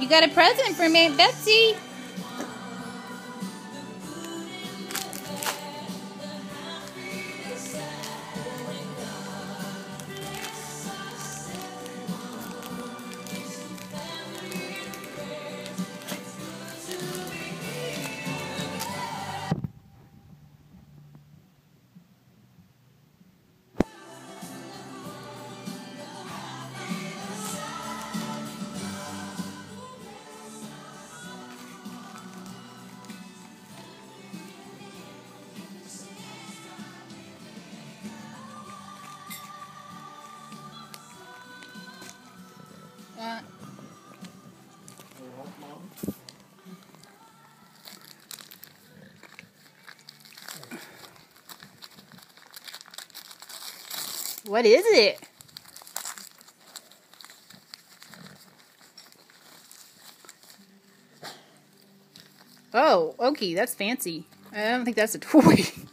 You got a present from Aunt Betsy. What is it? Oh, Okie, that's fancy. I don't think that's a toy.